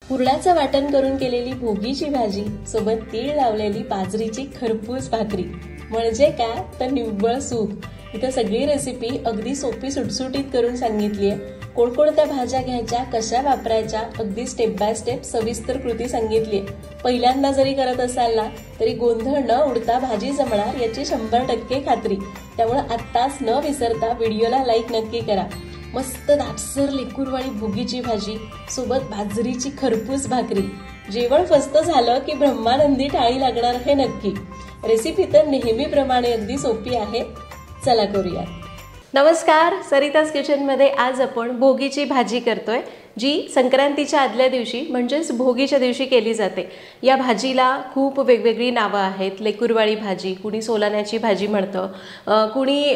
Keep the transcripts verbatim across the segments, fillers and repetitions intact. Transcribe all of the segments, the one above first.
पुरणाचं वाटण करून केलेली भोगीची भाजी सोबत तीळ लावलेली बाजरीची खरपूस भाकरी म्हणजे काय तर निव्वळ सुख। इथं सगळी रेसिपी अगदी सोपी सुटसुटीत करून सांगितली आहे। कोणकोणत्या भाज्या घ्यायच्या, कशा वापरायच्या, अगदी स्टेप बाय स्टेप सविस्तर कृती सांगितली आहे। पहिल्यांदा जरी करत असाल ना तरी गोंधळ न उडता भाजी जमणार याची शंभर टक्के खात्री। त्यामुळे आत्ताच न विसरता व्हिडिओला लाईक नक्की करा। मस्त दाटसर लेकूरवाळी भोगीची भाजी सोबत बाजरीची खरपूस भाकरी, जेवण फस्त झालं की ब्रह्मानंदी टाळी लागणार हे नक्की। रेसिपी तर नेहमीप्रमाणे अगदी सोपी आहे, चला करूया। नमस्कार, सरिताज किचन मध्ये आज आपण भोगीची भाजी करतोय, जी संक्रांतीच्या आदल्या दिवशी म्हणजेच भोगीच्या दिवशी केली जाते। या भाजीला खूप वेगवेगळी नावं आहेत। लेकुरवाळी भाजी, कुणी सोलाण्याची भाजी म्हणतं, कुणी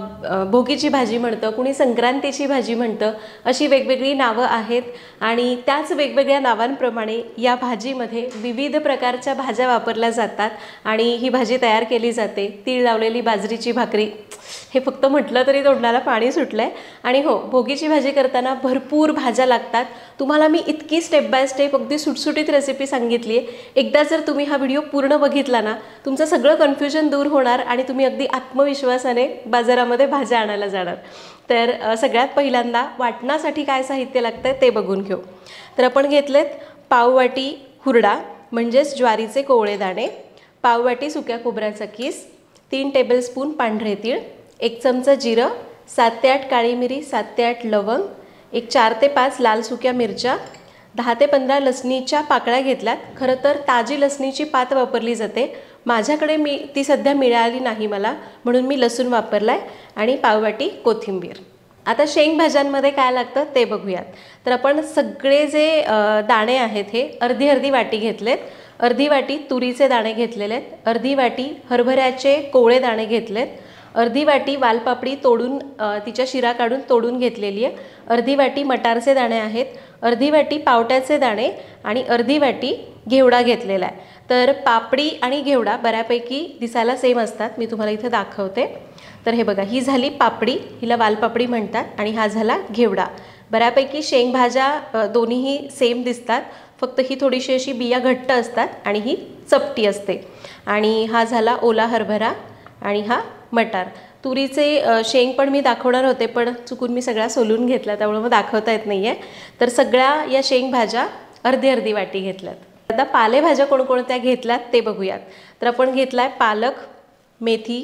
भोगीची भाजी म्हणतं, कुणी संक्रांतीची भाजी म्हणतं, अशी वेगवेगळी नावं आहेत। आणि त्याच वेगवेगळ्या नावांप्रमाणे या भाजीमध्ये विविध प्रकारच्या भाज्या वापरल्या जातात आणि ही भाजी तयार केली जाते। तीळ लावलेली बाजरीची भाकरी, हे फक्त म्हटलं तरी तोंडाला पाणी सुटलंय। आणि हो, भोगीची भाजी करताना भरपूर भाज्या लागतात। तुम्हाला मी इतकी स्टेप बाय स्टेप अगदी सुटसुटीत रेसिपी सांगितली आहे। एकदा जर तुम्ही हा व्हिडिओ पूर्ण बघितला ना, तुमचं सगळं कन्फ्युजन दूर होणार आणि तुम्ही अगदी आत्मविश्वासाने बाजारामध्ये भाज्या आणायला जाणार। तर सगळ्यात पहिल्यांदा वाटणासाठी काय साहित्य लागतं ते बघून घेऊ। तर आपण घेतलेत पाववाटी हुरडा म्हणजेच ज्वारीचे कोवळे दाणे, पाववाटी सुक्या खोबऱ्याचा किस, तीन टेबलस्पून पांढरे तीळ, एक चमचा जिरं, सात ते आठ काळी मिरी, सात ते आठ लवंग, एक चार ते पाच लाल सुक्या मिरच्या, दहा ते पंधरा लसणीच्या पाकळ्या घेतल्यात। खरं तर ताजी लसणीची पात वापरली जाते, माझ्याकडे मी ती सध्या मिळाली नाही मला, म्हणून मी लसूण वापरलाय, आणि पाववाटी कोथिंबीर। आता शेंगभाज्यांमध्ये काय लागतं ते बघूयात। तर आपण सगळे जे दाणे आहेत हे अर्धी अर्धी वाटी घेतलेत। अर्धी वाटी तुरीचे दाणे घेतलेले आहेत, अर्धी वाटी हरभऱ्याचे कोवळे दाणे घेतलेत, अर्धी वाटी वालपापडी तोडून तिच्या शिरा काढून तोडून घेतलेली आहे, अर्धी वाटी मटारचे दाणे आहेत, अर्धी वाटी पावट्याचे दाणे आणि अर्धी वाटी घेवडा घेतलेला आहे। तर पापडी आणि घेवडा बऱ्यापैकी दिसायला सेम असतात, मी तुम्हाला इथे दाखवते। तर हे बघा, ही झाली पापडी, हिला वालपापडी म्हणतात, आणि हा झाला घेवडा। बऱ्यापैकी शेंगभाज्या दोन्हीही सेम दिसतात, फक्त ही थोडीशी अशी बिया घट्ट असतात आणि ही चपटी असते। आणि हा झाला ओला हरभरा आणि हा मटार। तुरीचे शेंग पण मी दाखवणार होते, पण चुकून मी सगळ्या सोलून घेतल्या, त्यामुळे मग दाखवता येत नाही आहे। तर सगळ्या या शेंगभाज्या अर्धी अर्धी वाटी घेतल्यात। आता पालेभाज्या कोणकोणत्या घेतल्यात ते बघूयात। तर आपण घेतलाय पालक, मेथी,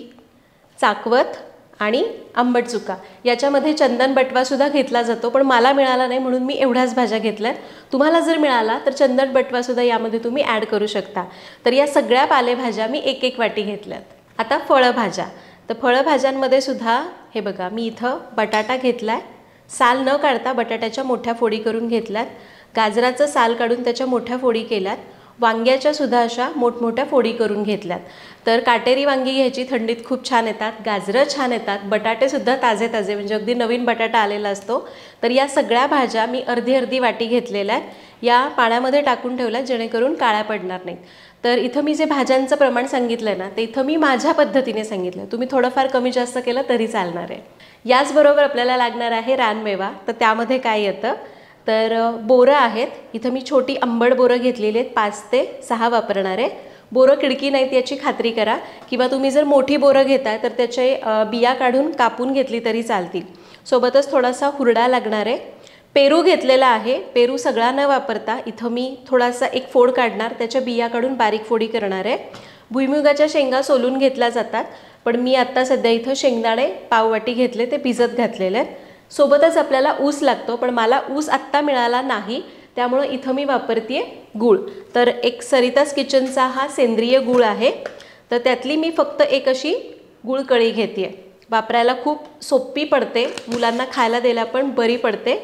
चाकवत आणि आंबट चुका। याच्यामध्ये चंदन बटवासुद्धा घेतला जातो, पण मला मिळाला नाही म्हणून मी एवढ्याच भाज्या घेतल्यात। तुम्हाला जर मिळाला तर चंदन बटवासुद्धा यामध्ये तुम्ही ॲड करू शकता। तर या सगळ्या पालेभाज्या मी एक एक वाटी घेतल्यात। आता फळभाज्या, तर फळभाज्यांमध्ये सुद्धा हे बघा, मी इथं बटाटा घेतलाय, साल न काढता बटाट्याच्या मोठ्या फोडी करून घेतल्यात, गाजराचं साल काढून त्याच्या मोठ्या फोडी केल्यात, वांग्याच्या सुद्धा अशा मोठमोठ्या फोडी करून घेतल्यात। तर काटेरी वांगी घ्यायची, थंडीत खूप छान येतात, गाजरं छान येतात, बटाटेसुद्धा ताजे ताजे म्हणजे अगदी नवीन बटाटा आलेला असतो। तर या सगळ्या भाज्या मी अर्धी अर्धी वाटी घेतलेल्या आहेत, या पाण्यामध्ये टाकून ठेवल्या जेणेकरून काळ्या पडणार नाहीत। तर इथं मी जे भाज्यांचं प्रमाण सांगितलं आहे ना, ते इथं मी माझ्या पद्धतीने सांगितलं, तुम्ही थोडंफार कमी जास्त केलं तरी चालणार आहे। याचबरोबर आपल्याला लागणार आहे रानमेवा। तर त्यामध्ये काय येतं, तर बोरं आहेत, इथं मी छोटी आंबट बोरं घेतलेली आहेत, पाच ते सहा वापरणार आहे। बोरं किडकी नाहीत याची खात्री करा, किंवा तुम्ही जर मोठी बोरं घेताय तर त्याचे बिया काढून कापून घेतली तरी चालतील। सोबतच थोडासा हुरडा लागणार आहे। पेरू घेतलेला आहे, पेरू सगळा न वापरता इथं मी थोडासा एक फोड काढणार, त्याच्या बिया काढून बारीक फोडी करणार आहे। भुईमुगाच्या शेंगा सोलून घेतल्या जातात, पण मी आत्ता सध्या इथं शेंगदाणे पाववाटी घेतले, ते भिजत घातलेले आहेत। सोबतच आपल्याला ऊस लागतो, पण मला ऊस आत्ता मिळाला नाही, त्यामुळं इथं मी वापरते गूळ। तर एक सरिताज किचनचा हा सेंद्रिय गूळ आहे, तर त्यातली मी फक्त एक अशी गूळकळी घेते। वापरायला खूप सोपी पडते, मुलांना खायला द्यायला पण बरी पडते,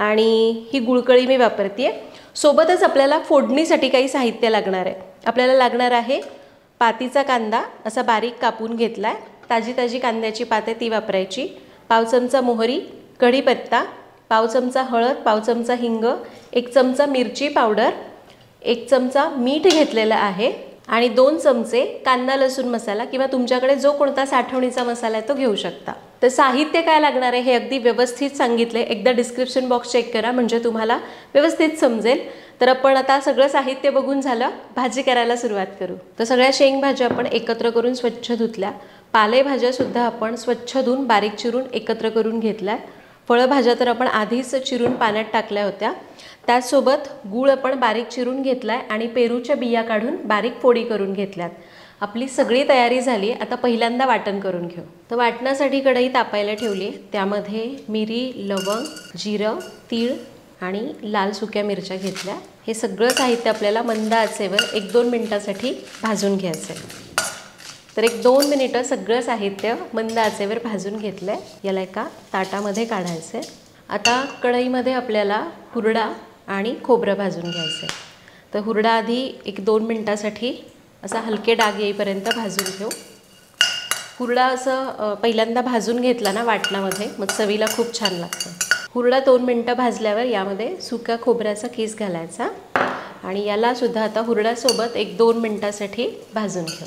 आणि ही गुळकळी मी वापरते। सोबतच आपल्याला फोडणीसाठी काही साहित्य लागणार आहे। आपल्याला लागणार आहे पातीचा कांदा, असा बारीक कापून घेतलाय, ताजी ताजी कांद्याची पात आहे ती वापरायची, पाव चमचा मोहरी, कढीपत्ता, पाव चमचा हळद, पाव चमचा हिंग, एक चमचा मिरची पावडर, एक चमचा मीठ घेतलेला आहे, आणि दोन चमचे कांदा लसूण मसाला किंवा तुमच्याकडे जो कोणता साठवणीचा मसाला आहे तो घेऊ शकता। तर साहित्य काय लागणार आहे हे अगदी व्यवस्थित सांगितले, एकदा डिस्क्रिप्शन बॉक्स चेक करा म्हणजे तुम्हाला व्यवस्थित समजेल। तर आपण आता सगळं साहित्य बघून झालं, भाजी करायला सुरुवात करू। तर सगळ्या शेंगभाज्या आपण एकत्र करून स्वच्छ धुतल्या, पालेभाज्या सुद्धा आपण स्वच्छ धुवून बारीक चिरून एकत्र करून घेतल्या। फळभाज्या तर आपण आधीच चिरून पाण्यात टाकल्या होत्या। त्यासोबत गूळ आपण बारीक चिरून घेतलाय आणि पेरूच्या बिया काढून बारीक फोडी करून घेतल्यात। आपली सगळी तयारी झाली, आता पहिल्यांदा वाटण करून घेऊ। तर वाटणासाठी कढई तापायला ठेवली, त्यामध्ये मिरी, लवंग, जिरं, तीळ आणि लाल सुक्या मिरच्या घेतल्या। हे सगळं साहित्य आपल्याला मंद आचेवर एक दोन मिनिटासाठी भाजून घ्यायचं आहे। तर एक दोन मिनिटं सगळं साहित्य मंद आचेवर भाजून घेतलं आहे। याला एका ताटामध्ये काढायचं आहे। आता कढईमध्ये आपल्याला हुरडा आणि खोबरं भाजून घ्यायचं आहे। तर हुरडा आधी एक दोन मिनिटासाठी असा हलके डाग येईपर्यंत भाजून घेऊ। हुरडा असं पहिल्यांदा भाजून घेतला ना वाटणामध्ये, मग चवीला खूप छान लागतं। हुरडा दोन मिनटं भाजल्यावर यामध्ये सुक्या खोबऱ्याचा किस घालायचा आणि याला सुद्धा आता हुरड्यासोबत एक दोन मिनटासाठी भाजून घेऊ।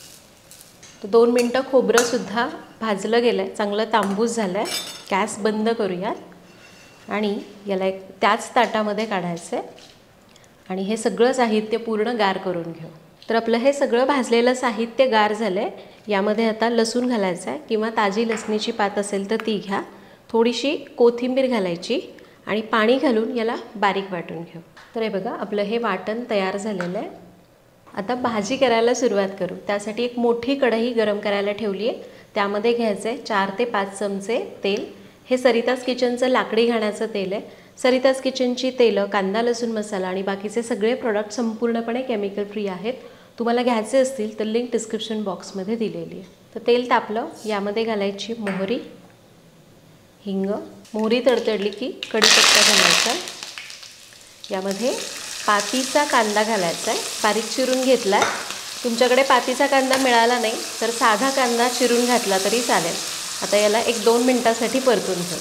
तर दोन मिनटं खोबरंसुद्धा भाजलं गेलं आहे, चांगलं तांबूस झालं आहे। गॅस बंद करूयात आणि याला एक त्याच ताटामध्ये काढायचं आहे आणि हे सगळं साहित्य पूर्ण गार करून घेऊ। तर आपलं हे सगळं भाजलेलं साहित्य गार झालं आहे। यामध्ये आता लसूण घालायचं आहे किंवा ताजी लसणीची पात असेल तर ती घ्या, थोडीशी कोथिंबीर घालायची आणि पाणी घालून याला बारीक वाटून घेऊ। तर हे बघा आपलं हे वाटण तयार झालेलं आहे। आता भाजी करायला सुरुवात करू। त्यासाठी एक मोठी कढई गरम करायला ठेवली आहे, त्यामध्ये घ्यायचं आहे चार ते पाच चमचे तेल। हे सरिताज किचनचं लाकडी घाण्याचं तेल आहे। सरिताज किचनची तेलं, कांदा लसूण मसाला आणि बाकीचे सगळे प्रोडक्ट संपूर्णपणे केमिकल फ्री आहेत। तुम्हाला घ्यायचे असतील तर लिंक डिस्क्रिप्शन बॉक्समध्ये दिलेली आहे। तर तेल तापलं, यामध्ये घालायची मोहरी, हिंग, मोहरी तडतडली की कढीपत्ता घालायचा, यामध्ये पातीचा कांदा घालायचा आहे, बारीक चिरून घेतला आहे। तुमच्याकडे पातीचा कांदा मिळाला नाही तर साधा कांदा चिरून घातला तरी चालेल। आता याला एक दोन मिनटासाठी परतून घेऊ।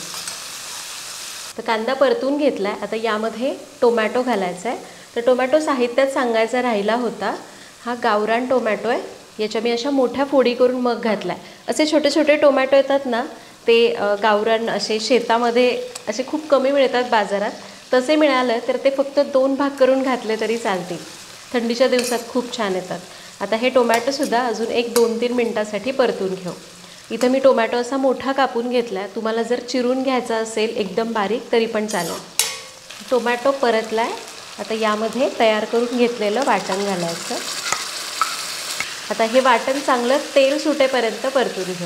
तर कांदा परतून घेतला आहे, आता यामध्ये टोमॅटो घालायचा आहे। तर टोमॅटो साहित्यात सांगायचा राहिला होता, हा गावरान टोमॅटो आहे। याच्या मी अशा मोठ्या फोडी करून मग घातला आहे। असे छोटे छोटे टोमॅटो येतात ना, ते गावरान असे शेतामध्ये असे खूप कमी मिळतात बाजारात, तसे मिळालं तर ते फक्त दोन भाग करून घातले तरी चालतील। थंडीच्या दिवसात खूप छान येतात। आता हे टोमॅटोसुद्धा अजून एक दोन तीन मिनटासाठी परतून घेऊ। इथं मी टोमॅटो असा मोठा कापून घेतला आहे, तुम्हाला जर चिरून घ्यायचा असेल एकदम बारीक तरी पण चालेल। टोमॅटो परतला आहे, आता यामध्ये तयार करून घेतलेलं वाटण घालायचं। आता हे वाटण चांगलं तेल सुटेपर्यंत परतून घेऊ।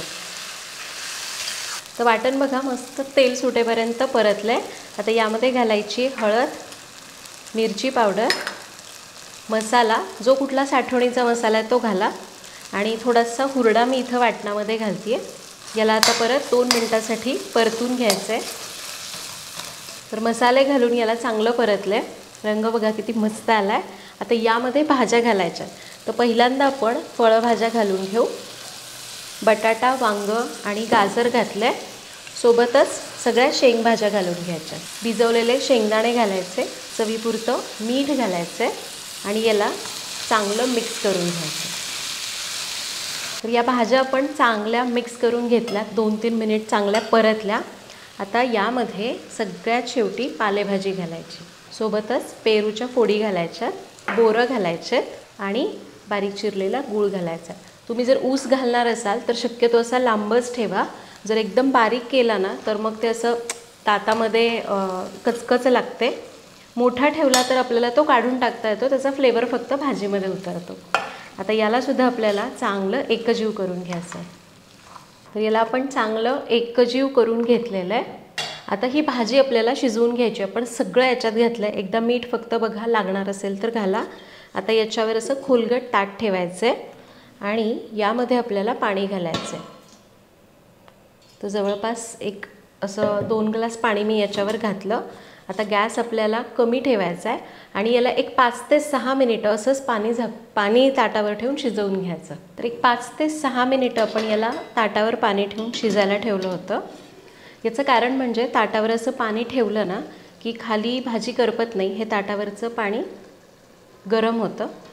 तर वाटण बघा मस्त तेल सुटेपर्यंत परतलं आहे। आता यामध्ये घालायची हळद, मिरची पावडर, मसाला, जो कुठला साठवणीचा मसाला आहे तो घाला आणि थोडासा हुरडा मी इथं वाटणामध्ये घालते आहे। याला आता परत दोन मिनटासाठी परतून घ्यायचं आहे। तर मसाले घालून याला चांगलं परतलं आहे, रंग बघा किती मस्त आला आहे। आता यामध्ये भाज्या घालायच्या। तर पहिल्यांदा आपण फळभाज्या घालून घेऊ। बटाटा, वांग आणि गाजर घातले, सोबतच सगळ्या शेंगभाज्या घालून घ्यायच्या। भिजवलेले शेंगदाणे घालायचे, चवीपुरतं मीठ घालायचे आणि याला चांगलं मिक्स करून घ्यायचं। तर या भाज्या आपण चांगल्या मिक्स करून घेतल्या, दोन तीन मिनिट चांगल्या परतल्या। आता यामध्ये सगळ्यात शेवटी पालेभाजी घालायची, सोबतच पेरूच्या फोडी घालायच्या, बोरं घालायचे आणि बारीक चिरलेला गूळ घालायचा। तुम्ही जर ऊस घालणार असाल तर शक्यतो असा लांबच ठेवा, जर एकदम बारीक केला ना तर मग ते असं ताटामध्ये कचकच लागते। मोठा ठेवला तर आपल्याला तो काढून टाकता येतो, त्याचा फ्लेवर फक्त भाजीमध्ये उतरतो। आता यालासुद्धा आपल्याला चांगलं एकजीव करून घ्यायचं आहे। तर याला आपण चांगलं एकजीव करून घेतलेलं आहे। आता ही भाजी आपल्याला शिजवून घ्यायची। आपण सगळं याच्यात घातलं आहे, एकदा मीठ फक्त बघा, लागणार असेल तर घाला। आता याच्यावर असं खोलगट ताट ठेवायचं आहे आणि यामध्ये आपल्याला पाणी घालायचं आहे। तर जवळपास एक असं दोन ग्लास पाणी मी याच्यावर घातलं। आता गॅस आपल्याला कमी ठेवायचा आहे आणि याला एक पाच ते सहा मिनिटं असंच पाणी झा पाणी ताटावर ठेवून शिजवून घ्यायचं। तर एक पाच ते सहा मिनिटं आपण याला ताटावर पाणी ठेवून शिजायला ठेवलं होतं। याचं कारण म्हणजे ताटावर असं पाणी ठेवलं ना की खाली भाजी करपत नाही, हे ताटावरचं पाणी गरम होतं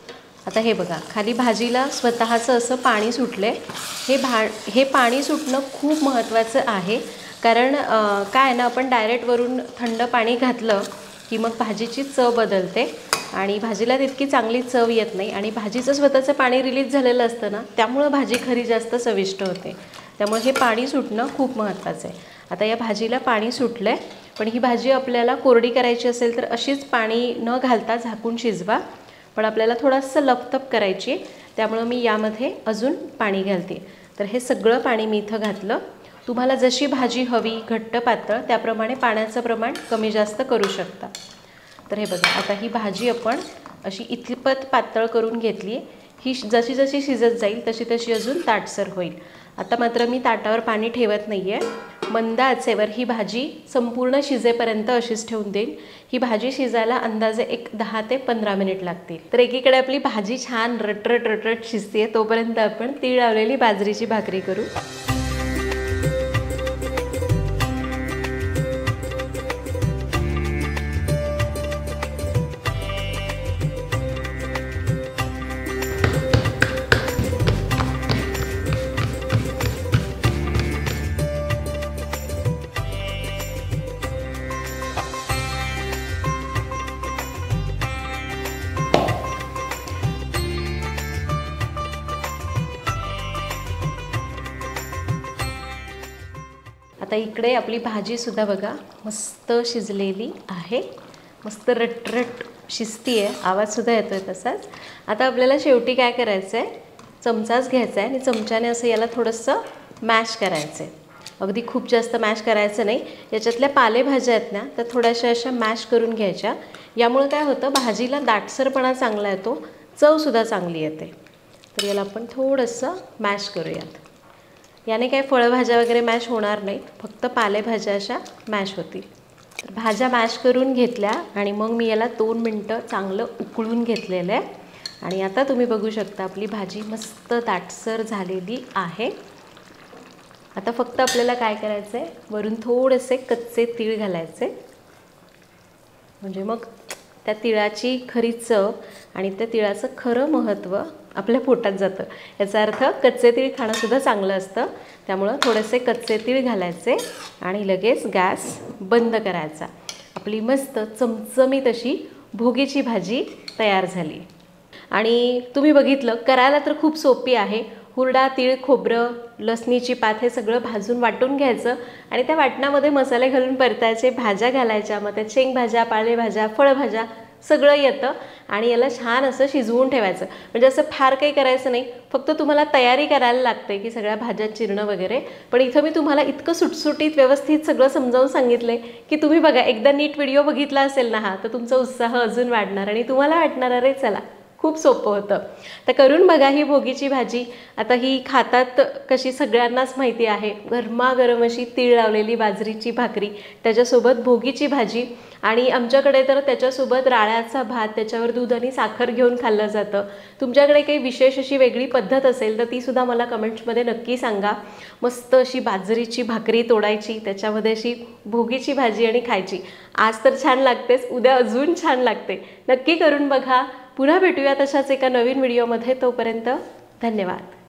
आता हे बघा, खाली भाजीला स्वतःचं असं पाणी सुटले. हे भा हे पाणी सुटणं खूप महत्त्वाचं आहे, कारण काय आहे ना, आपण डायरेक्ट वरून थंड पाणी घातलं की मग भाजीची चव बदलते आणि भाजीला तितकी चांगली चव येत नाही. आणि भाजीचं स्वतःचं पाणी रिलीज झालेलं असतं ना, त्यामुळं भाजी खरी जास्त चविष्ट होते. त्यामुळे हे पाणी सुटणं खूप महत्त्वाचं आहे. आता या भाजीला पाणी सुटलं आहे, पण ही भाजी आपल्याला कोरडी करायची असेल तर अशीच पाणी न घालता झाकून शिजवा. पण आपल्याला थोडंसं लपतप करायची, त्यामुळं मी यामध्ये अजून पाणी घालते. तर हे सगळं पाणी मी इथं घातलं. तुम्हाला जशी भाजी हवी, घट्ट पातळ, त्याप्रमाणे पाण्याचं प्रमाण कमी जास्त करू शकता. तर हे बघा, आता ही भाजी आपण अशी इतपत पातळ करून घेतली. ही जशी जशी शिजत जाईल तशी तशी अजून ताटसर होईल. आता मात्र मी ताटावर पाणी ठेवत नाही आहे. मंद आचेवर ही भाजी संपूर्ण शिजेपर्यंत अशीच ठेवून देईन. ही भाजी शिजायला अंदाजे एक दहा ते पंधरा मिनिट लागतील. तर एकीकडे आपली भाजी छान रटरट रटरट शिजते, तोपर्यंत आपण तीळ लावलेली बाजरीची भाकरी करू. आता इकडे आपली भाजीसुद्धा बघा मस्त शिजलेली आहे. मस्त रटरट शिजती आहे, आवाजसुद्धा येतो आहे तसाच. आता आपल्याला शेवटी काय करायचं आहे, चमचाच घ्यायचा आहे आणि चमच्याने असं याला थोडंसं मॅश करायचं आहे. अगदी खूप जास्त मॅश करायचं नाही. याच्यातल्या पालेभाज्या आहेत ना, तर थोड्याशा अशा मॅश करून घ्यायच्या. यामुळे काय होतं, भाजीला दाटसरपणा चांगला येतो, चवसुद्धा चांगली येते. तर याला आपण थोडंसं मॅश करूयात. याने काय फळभाज्या वगैरे मॅश होणार नाहीत, फक्त पालेभाज्या अशा मॅश होतील. तर भाज्या मॅश करून घेतल्या आणि मग मी याला दोन मिनटं चांगलं उकळून घेतलेलं आहे. आणि आता तुम्ही बघू शकता आपली भाजी मस्त दाटसर झालेली आहे. आता फक्त आपल्याला काय करायचं आहे, वरून थोडेसे कच्चे तीळ घालायचे, म्हणजे मग त्या तिळाची खरी चव आणि त्या तिळाचं खरं महत्त्व आपल्या पोटात जातं. याचा अर्थ कच्चे तीळ खाणंसुद्धा चांगलं असतं. त्यामुळं थोडेसे कच्चे तीळ घालायचे आणि लगेच गॅस बंद करायचा. आपली मस्त चमचमीत अशी भोगीची भाजी तयार झाली. आणि तुम्ही बघितलं, करायला तर खूप सोपी आहे. हुरडा, तीळ, खोबरं, लसणीची पात हे सगळं भाजून वाटून घ्यायचं आणि त्या वाटणामध्ये मसाले घालून परतायचे, भाज्या घालायच्या. मग त्यात शेंगभाज्या, पालेभाज्या, फळभाज्या सगळं येतं आणि याला छान असं शिजवून ठेवायचं. म्हणजे असं फार काही करायचं नाही, फक्त तुम्हाला तयारी करायला लागते की सगळ्या भाज्या चिरणं वगैरे. पण इथं मी तुम्हाला इतकं सुटसुटीत व्यवस्थित सगळं समजावून सांगितलं आहे की तुम्ही बघा, एकदा नीट व्हिडिओ बघितला असेल ना हा, तर तुमचा उत्साह अजून वाढणार आणि तुम्हाला वाटणार अरे चला खूप सोपं होतं. तर करून बघा ही भोगीची भाजी. आता ही खातात कशी सगळ्यांनाच माहिती आहे, गरमागरम अशी तीळ लावलेली बाजरीची भाकरी, त्याच्यासोबत भोगीची भाजी आणि आमच्याकडे तर त्याच्यासोबत राळ्याचा भात, त्याच्यावर दूध आणि साखर घेऊन खाल्लं जातं. तुमच्याकडे काही विशेष अशी वेगळी पद्धत असेल तर तीसुद्धा मला कमेंट्समध्ये नक्की सांगा. मस्त अशी बाजरीची भाकरी तोडायची, त्याच्यामध्ये अशी भोगीची भाजी आणि खायची. आज तर छान लागतेच, उद्या अजून छान लागते. नक्की करून बघा. पुन्हा भेटूया तशाच एका नवीन व्हिडिओमध्ये. तोपर्यंत धन्यवाद.